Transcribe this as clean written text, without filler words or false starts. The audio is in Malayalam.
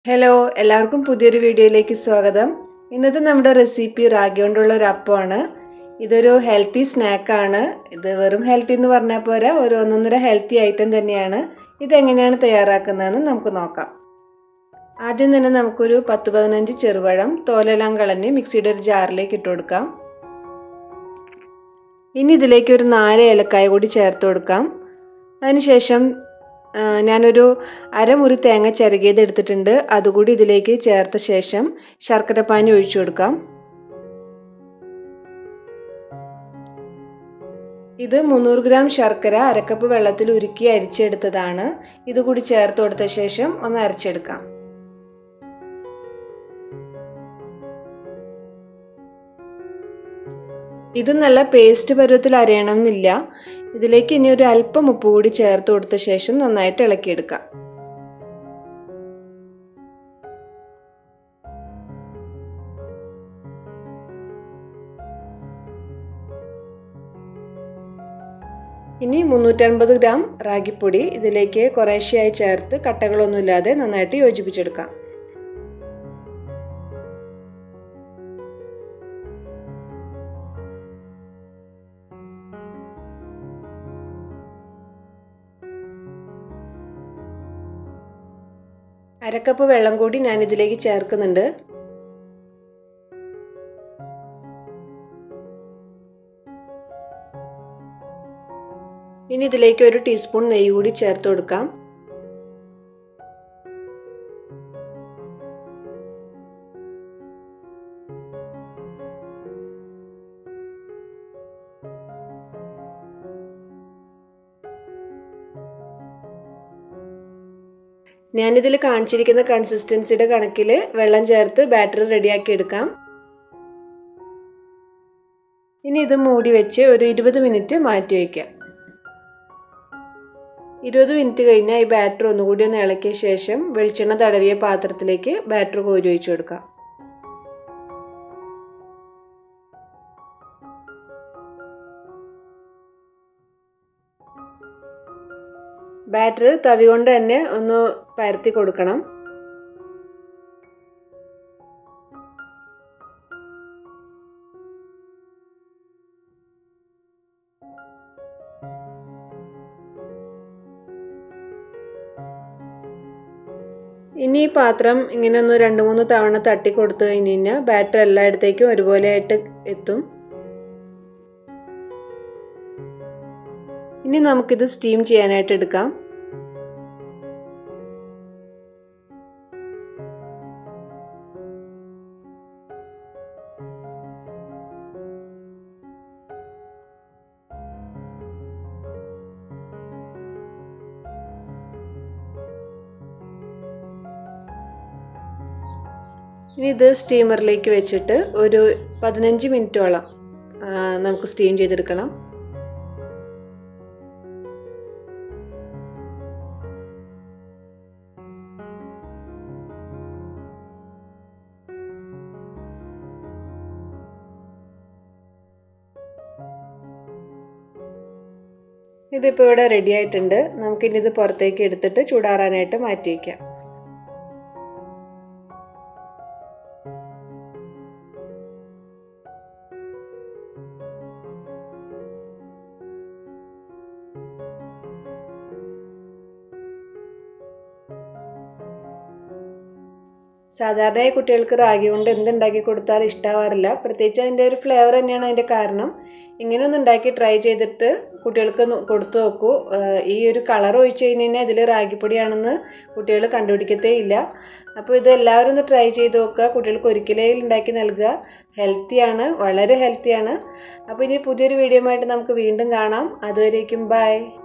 ഹലോ എല്ലാവർക്കും പുതിയൊരു വീഡിയോയിലേക്ക് സ്വാഗതം. ഇന്നത്തെ നമ്മുടെ റെസിപ്പി റാഗി കൊണ്ടുള്ള ഒരു അപ്പമാണ്. ഇതൊരു ഹെൽത്തി സ്നാക്കാണ്. ഇത് വെറും ഹെൽത്തി എന്ന് പറഞ്ഞാൽ പോരാ, ഒരു ഒന്നൊന്നര ഹെൽത്തി ഐറ്റം തന്നെയാണ്. ഇതെങ്ങനെയാണ് തയ്യാറാക്കുന്നതെന്ന് നമുക്ക് നോക്കാം. ആദ്യം തന്നെ നമുക്കൊരു 10-15 ചെറുപഴം തോലെല്ലാം കളഞ്ഞ് മിക്സിയുടെ ഒരു ജാറിലേക്ക് ഇട്ട് കൊടുക്കാം. ഇനി ഇതിലേക്ക് ഒരു 4 ഏലക്കായ കൂടി ചേർത്ത് കൊടുക്കാം. അതിനുശേഷം ഞാനൊരു അരമുറി തേങ്ങ ചിരകിയത് എടുത്തിട്ടുണ്ട്. അതുകൂടി ഇതിലേക്ക് ചേർത്ത ശേഷം ശർക്കരപ്പാനി ഒഴിച്ചു കൊടുക്കാം. ഇത് 300 ഗ്രാം ശർക്കര അരക്കപ്പ് വെള്ളത്തിൽ ഉരുക്കി അരിച്ചെടുത്തതാണ്. ഇതുകൂടി ചേർത്ത് കൊടുത്ത ശേഷം ഒന്ന് അരച്ചെടുക്കാം. ഇത് നല്ല പേസ്റ്റ് പരുവത്തിൽ അരയണം എന്നില്ല. ഇതിലേക്ക് ഇനി ഒരു അല്പം ഉപ്പ് കൂടി ചേർത്ത് കൊടുത്ത ശേഷം നന്നായിട്ട് ഇളക്കിയെടുക്കാം. ഇനി 350 ഗ്രാം റാഗിപ്പൊടി ഇതിലേക്ക് കുറേശ്ശെയായി ചേർത്ത് കട്ടകളൊന്നുമില്ലാതെ നന്നായിട്ട് യോജിപ്പിച്ചെടുക്കാം. അരക്കപ്പ് വെള്ളം കൂടി ഞാൻ ഇതിലേക്ക് ചേർക്കുന്നുണ്ട്. ഇനി ഇതിലേക്ക് ഒരു ടീസ്പൂൺ നെയ്യ് കൂടി ചേർത്ത് കൊടുക്കാം. ഞാനിതിൽ കാണിച്ചിരിക്കുന്ന കൺസിസ്റ്റൻസിയുടെ കണക്കിൽ വെള്ളം ചേർത്ത് ബാറ്റർ റെഡിയാക്കി എടുക്കാം. ഇനി ഇത് മൂടി വെച്ച് ഒരു 20 മിനിറ്റ് മാറ്റി വയ്ക്കാം. 20 മിനിറ്റ് കഴിഞ്ഞാൽ ഈ ബാറ്റർ ഒന്നുകൂടി ഒന്ന് ഇളക്കിയ ശേഷം വെളിച്ചെണ്ണ തടവിയ പാത്രത്തിലേക്ക് ബാറ്റർ കോരി ഒഴിച്ചു കൊടുക്കാം. ബാറ്റർ തവി കൊണ്ട് തന്നെ ഒന്ന് പരത്തി കൊടുക്കണം. ഇനി ഈ പാത്രം ഇങ്ങനെ ഒന്ന് 2-3 തവണ തട്ടി കൊടുത്തു കഴിഞ്ഞാൽ ബാറ്റർ എല്ലായിടത്തേക്കും ഒരുപോലെ ആയിട്ട് എത്തും. ഇനി നമുക്കിത് സ്റ്റീം ചെയ്യാനായിട്ട് എടുക്കാം. ഇനി ഇത് സ്റ്റീമറിലേക്ക് വെച്ചിട്ട് ഒരു 15 മിനിറ്റോളം നമുക്ക് സ്റ്റീം ചെയ്തെടുക്കണം. ഇതിപ്പോൾ ഇവിടെ റെഡി ആയിട്ടുണ്ട്. നമുക്കിനി ഇത് പുറത്തേക്ക് എടുത്തിട്ട് ചൂടാറാനായിട്ട് മാറ്റി വയ്ക്കാം. സാധാരണയായി കുട്ടികൾക്ക് റാഗി കൊണ്ട് എന്തുണ്ടാക്കി കൊടുത്താലും ഇഷ്ടമാവാറില്ല. പ്രത്യേകിച്ച് അതിൻ്റെ ഒരു ഫ്ലേവർ തന്നെയാണ് അതിൻ്റെ കാരണം. ഇങ്ങനെ ഒന്ന് ഉണ്ടാക്കി ട്രൈ ചെയ്തിട്ട് കുട്ടികൾക്ക് കൊടുത്തു നോക്കൂ. ഈ ഒരു കളർ ഒഴിച്ച് കഴിഞ്ഞാൽ ഇതിൽ റാഗിപ്പൊടിയാണെന്ന് കുട്ടികൾ കണ്ടുപിടിക്കത്തേ ഇല്ല. അപ്പോൾ ഇത് എല്ലാവരും ഒന്ന് ട്രൈ ചെയ്ത് നോക്കുക. കുട്ടികൾക്ക് ഒരിക്കലേ ഉണ്ടാക്കി നൽകുക. ഹെൽത്തിയാണ്, വളരെ ഹെൽത്തിയാണ്. അപ്പോൾ ഇനി പുതിയൊരു വീഡിയോ ആയിട്ട് നമുക്ക് വീണ്ടും കാണാം. അതുവരേക്കും ബൈ.